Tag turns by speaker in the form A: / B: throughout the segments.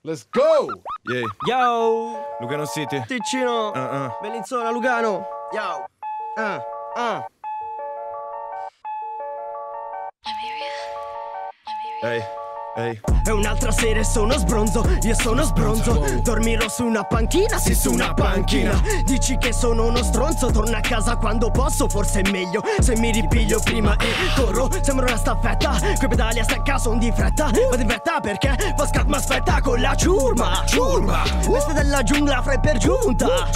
A: Let's go!
B: Yeah.
C: Yo!
B: Lugano City.
C: Ticino! Bellinzona, Lugano! Yo!
B: Ehi, ehi.
C: È un'altra sera e sono sbronzo, io sono sbronzo. Dormirò su una panchina, sì su una panchina. Dici che sono uno stronzo, torno a casa quando posso. Forse è meglio se mi ripiglio prima e corro. Sembra una staffetta, quei pedali a stacca son di fretta. Vado in fretta perché Pascal m'aspetta con la ciurma. Veste della giungla fra e per giunta.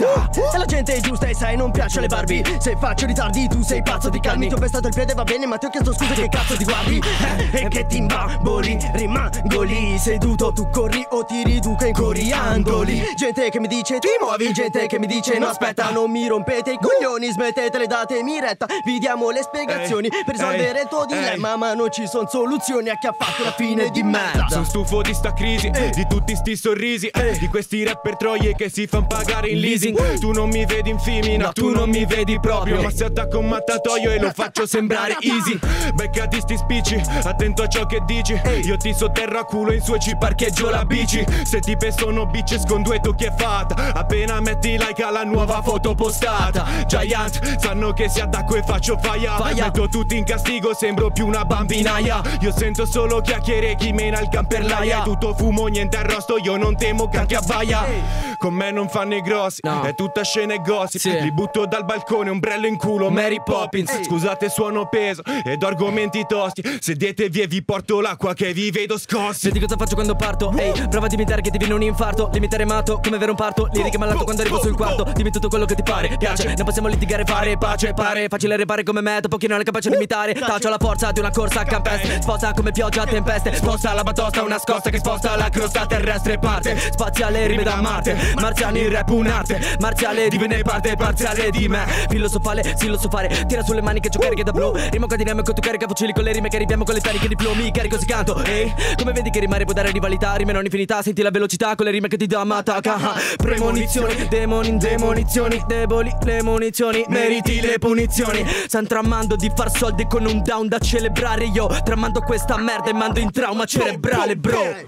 C: E la gente è giusta e sai non piacciono le Barbie. Se faccio ritardi tu sei pazzo, ti calmi. Ti ho pestato il piede va bene ma ti ho chiesto scusa, che cazzo ti guardi? E che ti imbamboli, rimango lì seduto, tu corri o ti riduca in coriandoli. Gente che mi dice ti muovi, gente che mi dice no aspetta, non mi rompete i coglioni, smettetele, datemi retta. Vi diamo le spiegazioni per risolvere il tuo dilemma, ma non ci sono soluzioni a chi ha fatto la fine di merda.
B: Sono stufo di sta crisi, di tutti sti sorrisi, di questi rapper troie che si fan pagare in leasing. Tu non mi vedi in femina, tu non mi vedi proprio, ma se attacco un mattatoio e lo faccio sembrare easy. Beccati sti spicci, attento a ciò che dici. Io ti sotterro a culo in su e ci parcheggio la bici. Se tipe sono bitches con duetto chi è fatta, appena metti like alla nuova foto postata. Giant, sanno che si attacco e faccio faia. Metto tutti in castigo, sembro più una bambinaia. Io sento solo chiacchiere, chi mena il camperlaia. Tutto fumo, niente arrosto, io non temo cacchia vaia. Con me non fanno i grossi, è tutta scena e gossip. Li butto dal balcone, ombrello in culo, Mary Poppins. Scusate suono peso ed ho argomenti tosti. Sedietevi e vi porto l'acqua che vi vedo scossi.
D: Senti cosa faccio quando parto, ehi, prova a imitare che ti viene un infarto. Limitare matto, come vero un parto. Liriche malato quando arrivo sul quarto. Dimmi tutto quello che ti pare, piace. Non possiamo litigare, fare pace, pare facile repare come me, dopo chi non è capace di imitare. Taccio la forza di una corsa campestre, sposta come pioggia a tempeste. Sposta la batosta, una scossa che sposta la crosta terrestre. Parte, spaziale rime da Marte. Marziani il rap un'arte, marziale divenne parte parziale di me. Filosofale, sì lo so fare, tira sulle mani che c'ho cariche da blu. Rimo con dinamico, tu carica fucili con le rime che arriviamo con le taniche di flow. Mi carico si canto, ehi, come vedi che rimare può dare rivalità, rime non infinità, senti la velocità con le rime che ti dà mataka. Premonizioni, demoni, demonizioni, deboli le munizioni, meriti le punizioni. Stan tramando di far soldi con un down da celebrare. Io tramando questa merda e mando in trauma cerebrale, bro.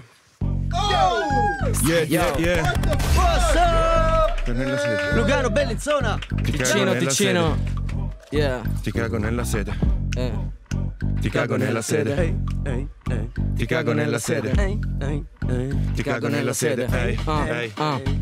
B: Yeah.
C: What's up? Lugano, Bellinzona.
D: Ticino. Yeah.
B: Ti cago nella sede. Ti cago nella sede. Ti cago nella sede. Ti cago nella sede.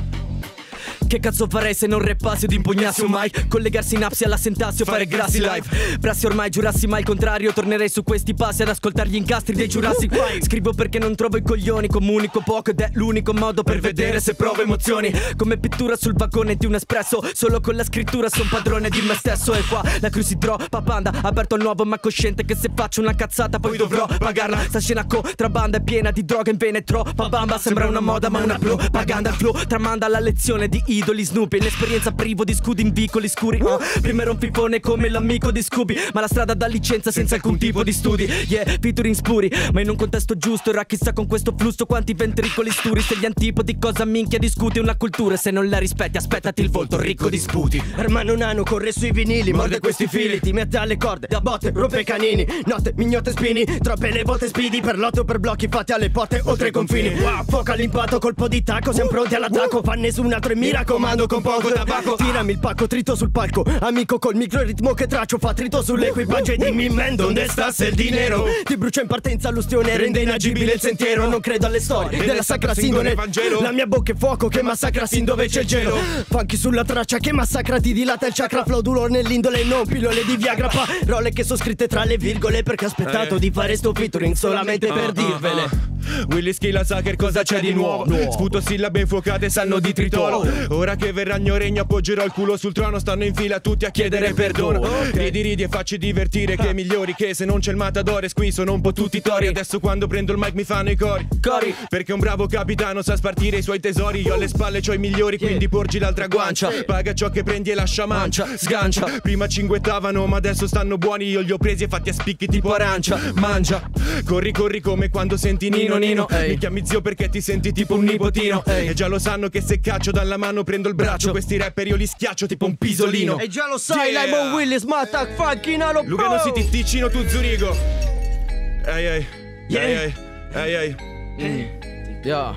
D: Che cazzo farei se non rappassi ed impugnassi un mic? Collegarsi in apsi alla Sentassio, fare grassi live. Brassi ormai, giurassi mai il contrario. Tornerei su questi passi ad ascoltare gli incastri dei Jurassic. Scrivo perché non trovo i coglioni, comunico poco ed è l'unico modo per vedere se provo emozioni. Come pittura sul bancone di un espresso, solo con la scrittura son padrone di me stesso. E qua la cruci troppa panda, aperto al nuovo ma cosciente che se faccio una cazzata poi dovrò pagarla. Sta scena contrabbanda è piena di droga in vene, troppa bamba. Sembra una moda ma una propaganda. Il flow tramanda la lezione di idoli Snoopy, l'esperienza privo di scudi in vicoli scuri. Prima ero un fifone come l'amico di Scooby, ma la strada dà licenza senza alcun tipo di studi. Yeah, featuring spuri, ma in un contesto giusto. Era chissà con questo flusso quanti ventricoli sturi. Se gli antipodi cosa minchia discuti una cultura e se non la rispetti aspettati il volto ricco di sputi.
C: Hermano Nano corre sui vinili, morde questi fili, ti mette alle corde, da botte rompe i canini. Notte, mignotte spini, troppe le volte spidi. Per lotte o per blocchi fatti alle porte oltre i confini. Fuoco all'impatto, colpo di tacco, siamo pronti all'attacco. Fa nessun altro e mi raccomando con poco tabacco. Tirami il pacco, trito sul palco, amico col micro ritmo che traccio. Fa trito sull'equipaggio e dimmi men donde stasse il dinero. Ti brucia in partenza l'ustione, rende inagibile il sentiero. Non credo alle storie della sacra sindone. La mia bocca è fuoco che massacra sin dove c'è il gelo. Funky sulla traccia che massacra, ti dilata il chakra. Flow duro nell'indole, non pillole di Viagra. Parole che sono scritte tra le virgole perché ho aspettato di fare sto featuring solamente per dirvele.
B: Willy Schilla sa che cosa c'è di nuovo. Sputo sillabe infuocate, sanno di tritolo. Ora che verrà il mio regno appoggerò il culo sul trono. Stanno in fila tutti a chiedere perdono. Ridi e facci divertire che migliori. Che se non c'è il matadore qui sono un po' tutti tori. Adesso quando prendo il mic mi fanno i cori. Perché un bravo capitano sa spartire i suoi tesori. Io alle spalle c'ho i migliori, quindi porgi l'altra guancia. Paga ciò che prendi e lascia mancia. Sgancia, prima cinguettavano ma adesso stanno buoni. Io li ho presi e fatti a spicchi tipo arancia. Mangia, corri come quando senti Nino. Mi chiami zio perché ti senti tipo un nipotino. E già lo sanno che se caccio dalla mano prendo il braccio. Questi rapper io li schiaccio tipo un pisolino.
C: E già lo sai, Limon Willis, Mattac, Funky Nano,
B: Lugano City, Ticino, tu Zurigo. Ehi.
D: Yeah.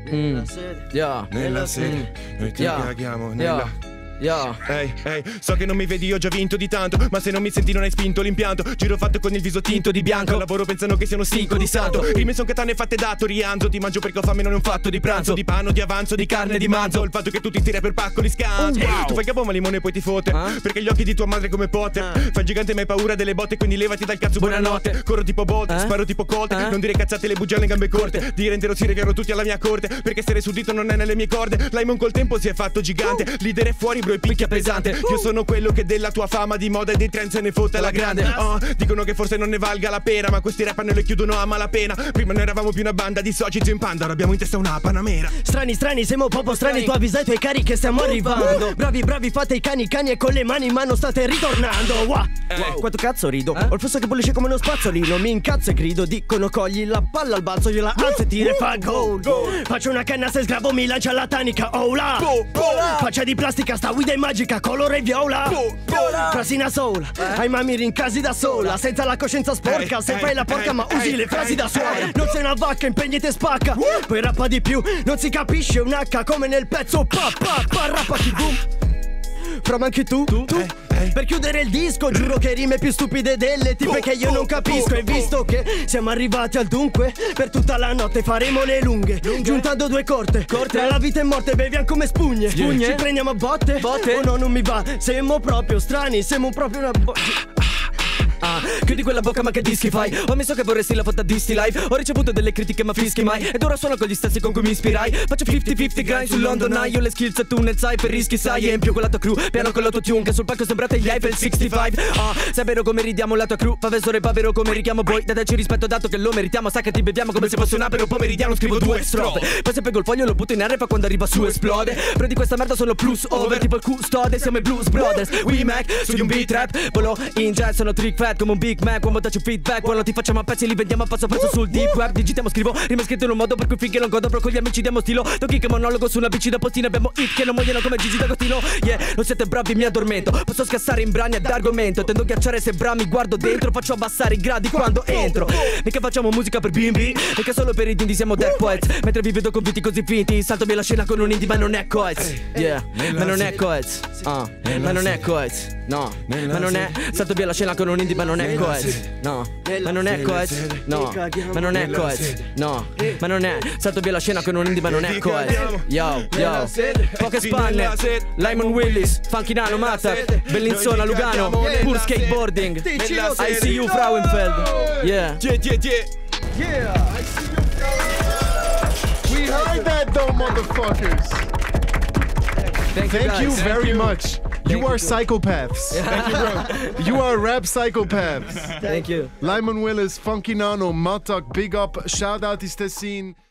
D: Yeah.
B: Nella sede, noi ti caghiamo nella... Ehi, so che non mi vedi, ho già vinto di tanto, ma se non mi senti non hai spinto l'impianto. Giro fatto con il viso tinto di bianco, al lavoro pensano che sia uno stinco di santo. Rime son katane fatte da Torianzo, ti mangio perché ho fame, non è un fatto di pranzo. Di panno, di avanzo, di carne, di manzo. Il fatto che tu ti stiri per pacco di scanso. Tu fai capo ma limone e poi ti fotte, perché gli occhi di tua madre come Potter. Fai gigante ma hai paura delle botte, quindi levati dal cazzo, buonanotte. Corro tipo Bolt, sparo tipo Colt, non dire cazzate, le bugie alle gambe corte. Dire intero si reviano tutti alla mia corte, perché essere suddito non è nelle mie corde. Laimon col tempo si è fatto gigante, leader è fuori bro e picchia pesante. Io sono quello che della tua fama di moda e dei trend se ne fotte la grande. Dicono che forse non ne valga la pena, ma questi rap le chiudono a malapena. Prima noi eravamo più una banda di soci in panda, ora abbiamo in testa una panamera.
C: Strani, siamo proprio strani, tu avvisa i tuoi cari che stiamo arrivando. Bravi, fate i cani e con le mani in mano state ritornando. Quanto cazzo rido? Ho il flusso che bollisce come uno spazzolino, mi incazzo e grido. Dicono cogli la palla al balzo, io la alzo e tiro e fa gol. Faccio una canna se sgravo, mi lancia la tanica, oh là. Faccia di plastica, sta guida è magica, colore viola. Frasina soul, ai mami rincasi da sola, senza la coscienza sporca. Se fai la porca ma usi le frasi da suola. Non sei una vacca, impegnati e spacca. Poi rappa di più, non si capisce un H come nel pezzo rappa chi boom. From anche tu? Per chiudere il disco giuro che rime più stupide delle tipe che io non capisco. E visto che siamo arrivati al dunque, per tutta la notte faremo le lunghe, giuntando due corte. Tra la vita e morte beviamo come spugne. Ci prendiamo a botte? Oh no, non mi va, siamo proprio strani, siamo proprio una chiudi quella bocca ma che dischi fai? Ho ammesso che vorresti la foto a Disney Live. Ho ricevuto delle critiche ma fischi mai, ed ora suono con gli stessi con cui mi ispirai. Faccio 50-50 grind su London Eye. Io le skills e tu nel cypher rischi sai. E in più con la tua crew, piano con l'autotune, che sul palco sembrate gli Eiffel 65. Sai vero come ridiamo la tua crew, favesore pavero come richiamo voi. Dateci rispetto dato che lo meritiamo, sa che ti beviamo come se fosse un apero pomeridiano. Scrivo 2 strofe, poi se pego il foglio lo butto in aria, fa quando arriva su esplode. Però di questa merda sono plus over, tipo il custode. Siamo i Blues Brothers, we Mac, su di un beat rap. Volo in jazz, sono trick fat come un Big Mac. Quando dacci feedback, quando ti facciamo a pezzi li vendiamo a passo sul deep web. Digitiamo, scrivo, rime scritto in un modo per cui finché non godo, però con gli amici diamo stilo. Tocchi che monologo su una bici da postino. Abbiamo hit che non muoiono come Gigi D'Agostino. Non siete bravi, mi addormento. Posso scassare in brani ad argomento. Tendo a ghiacciare se brami, guardo dentro. Faccio abbassare i gradi quando entro. Mica facciamo musica per bimbi, mica solo per i dindi siamo dead poets. Mentre vi vedo convinti così finti, salto via la scena con un indie ma non è coez. Ma non è coez. Ma non è coez. No, ma non è. Salto via la scena con un indie ma non è coez. No, ma non è coez. No, ma non è coez. No, ma non è. Salto via la scena con un indie ma non è coez. Yo, poche spanne, Laimon Willis, Funky Nano, Matak, Bellinzona, Lugano, pur skateboarding, ICU Frauenfeld. Yeah.
A: We heard that though, motherfuckers. Thank you very much. You are psychopaths. Thank you, bro. You are rap psychopaths.
D: Thank you.
A: Laimon Willis, Funky Nano, Matak, big up. Shout out to Tessin.